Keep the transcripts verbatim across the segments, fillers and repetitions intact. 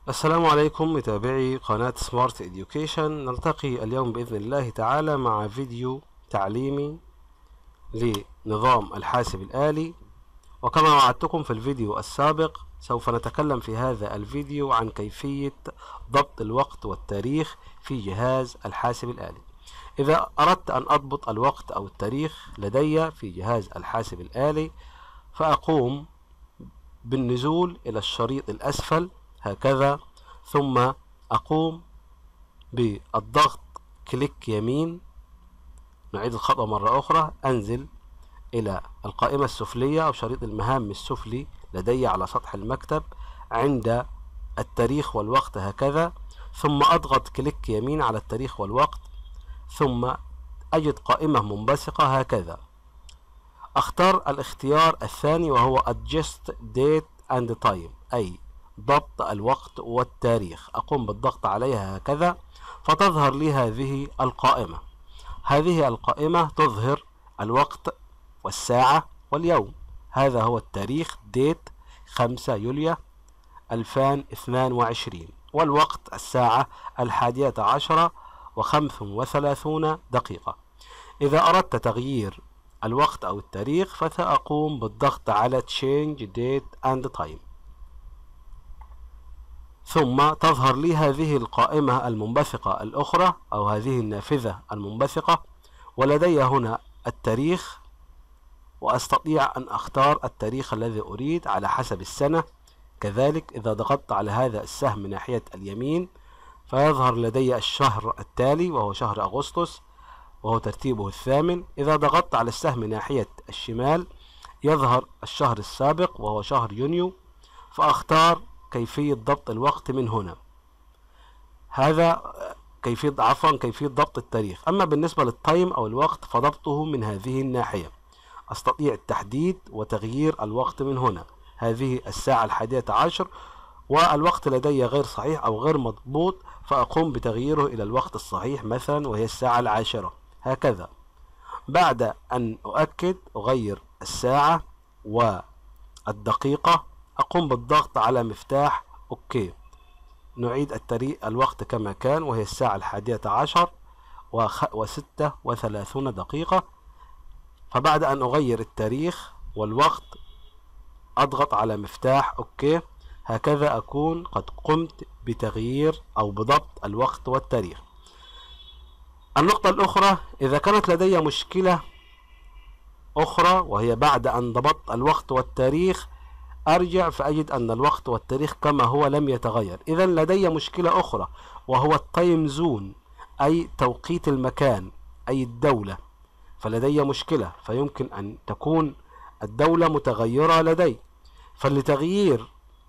السلام عليكم متابعي قناة سمارت إديوكيشن. نلتقي اليوم بإذن الله تعالى مع فيديو تعليمي لنظام الحاسب الآلي. وكما وعدتكم في الفيديو السابق سوف نتكلم في هذا الفيديو عن كيفية ضبط الوقت والتاريخ في جهاز الحاسب الآلي. إذا أردت أن أضبط الوقت أو التاريخ لدي في جهاز الحاسب الآلي فأقوم بالنزول إلى الشريط الأسفل هكذا، ثم أقوم بالضغط كليك يمين. نعيد الخطوة مرة أخرى، أنزل إلى القائمة السفلية أو شريط المهام السفلي لدي على سطح المكتب عند التاريخ والوقت هكذا، ثم أضغط كليك يمين على التاريخ والوقت، ثم أجد قائمة منبثقة هكذا. أختار الاختيار الثاني وهو Adjust Date and Time، أي ضبط الوقت والتاريخ. أقوم بالضغط عليها هكذا فتظهر لي هذه القائمة. هذه القائمة تظهر الوقت والساعة واليوم. هذا هو التاريخ ديت خمسة يوليو ألفين واثنين وعشرين، والوقت الساعة الحادية عشرة وخمس وثلاثون دقيقة. إذا أردت تغيير الوقت أو التاريخ فسأقوم بالضغط على Change Date and Time، ثم تظهر لي هذه القائمة المنبثقة الأخرى أو هذه النافذة المنبثقة، ولدي هنا التاريخ، وأستطيع أن أختار التاريخ الذي أريد على حسب السنة. كذلك إذا ضغطت على هذا السهم ناحية اليمين فيظهر لدي الشهر التالي وهو شهر أغسطس وهو ترتيبه الثامن. إذا ضغطت على السهم ناحية الشمال يظهر الشهر السابق وهو شهر يونيو، فأختار كيفية ضبط الوقت من هنا. هذا كيفية عفوا كيفية ضبط التاريخ. أما بالنسبة للتايم أو الوقت فضبطه من هذه الناحية. أستطيع التحديد وتغيير الوقت من هنا. هذه الساعة الحادية عشر والوقت لدي غير صحيح أو غير مضبوط، فأقوم بتغييره إلى الوقت الصحيح مثلا وهي الساعة العاشرة هكذا. بعد أن أؤكد أغير الساعة والدقيقة، أقوم بالضغط على مفتاح أوكي. نعيد التاريخ الوقت كما كان وهي الساعة الحادية عشر وستة وثلاثون دقيقة. فبعد أن أغير التاريخ والوقت أضغط على مفتاح أوكي. هكذا أكون قد قمت بتغيير أو بضبط الوقت والتاريخ. النقطة الأخرى، إذا كانت لدي مشكلة أخرى وهي بعد أن ضبطت الوقت والتاريخ أرجع فأجد أن الوقت والتاريخ كما هو لم يتغير. إذا لدي مشكلة أخرى وهو التايم زون، أي توقيت المكان أي الدولة. فلدي مشكلة، فيمكن أن تكون الدولة متغيرة لدي. فلتغيير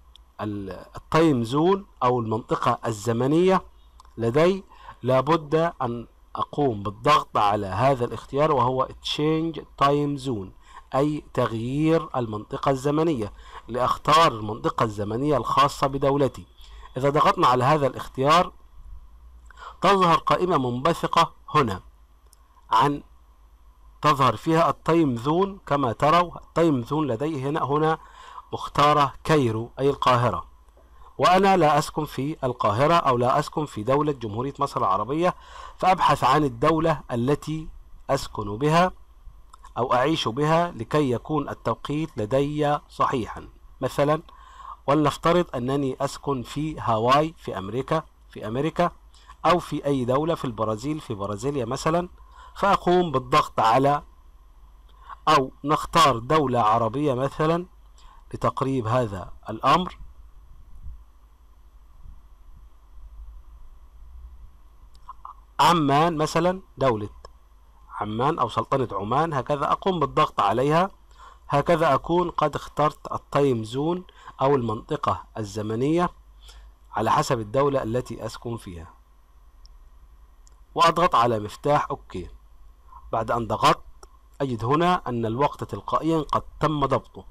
التايم زون أو المنطقة الزمنية لدي لابد أن أقوم بالضغط على هذا الاختيار وهو Change Time Zone، أي تغيير المنطقة الزمنية، لأختار المنطقة الزمنية الخاصة بدولتي. إذا ضغطنا على هذا الاختيار تظهر قائمة منبثقة هنا عن تظهر فيها التايم زون. كما تروا التايم زون لدي هنا هنا مختارة كايرو أي القاهرة، وأنا لا أسكن في القاهرة أو لا أسكن في دولة جمهورية مصر العربية، فأبحث عن الدولة التي أسكن بها أو أعيش بها لكي يكون التوقيت لدي صحيحا. مثلا ولنفترض أنني أسكن في هاواي في أمريكا في أمريكا أو في أي دولة في البرازيل في برازيليا مثلا، فأقوم بالضغط على أو نختار دولة عربية مثلا لتقريب هذا الأمر. عمان مثلا، دولة عمان أو سلطنة عمان هكذا، أقوم بالضغط عليها. هكذا أكون قد اخترت التايم زون أو المنطقة الزمنية على حسب الدولة التي أسكن فيها، وأضغط على مفتاح أوكي. بعد أن ضغطت أجد هنا أن الوقت تلقائيا قد تم ضبطه،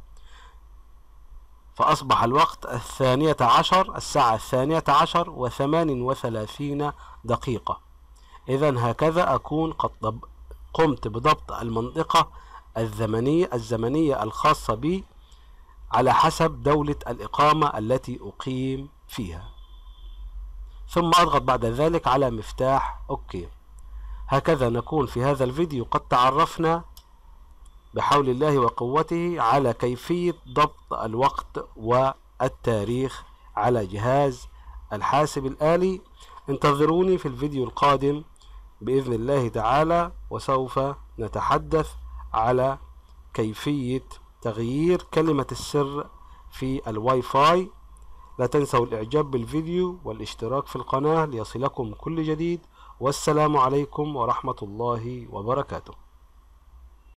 فأصبح الوقت الثانية عشر الساعة الثانية عشر وثمان وثلاثين دقيقة. إذا هكذا أكون قد قمت بضبط المنطقة الزمنية الزمنية الخاصة بي على حسب دولة الإقامة التي أقيم فيها. ثم أضغط بعد ذلك على مفتاح أوكي. هكذا نكون في هذا الفيديو قد تعرفنا بحول الله وقوته على كيفية ضبط الوقت والتاريخ على جهاز الحاسب الآلي. انتظروني في الفيديو القادم بإذن الله تعالى، وسوف نتحدث على كيفية تغيير كلمة السر في الواي فاي. لا تنسوا الإعجاب بالفيديو والاشتراك في القناة ليصلكم كل جديد، والسلام عليكم ورحمة الله وبركاته.